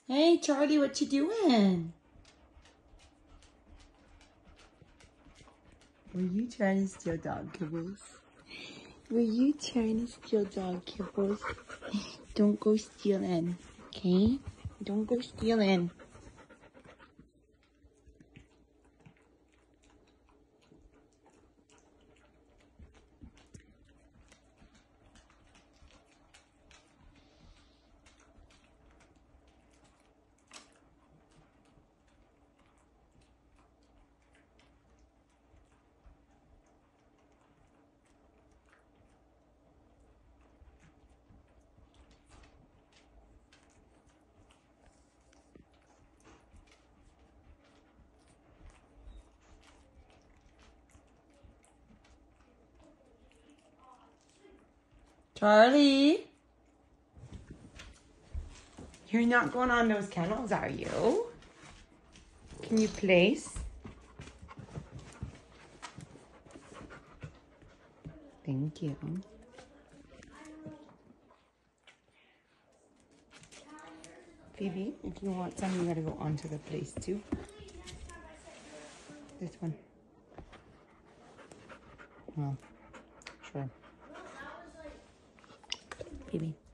Hey, Charlie, what you doing? Were you trying to steal dog kibbles? Were you trying to steal dog kibbles? Don't go stealing, okay? Don't go stealing. Charlie? You're not going on those kennels, are you? Can you place? Thank you. Phoebe, if you want some, you gotta go onto the place too. This one. Well, sure. Phoebe.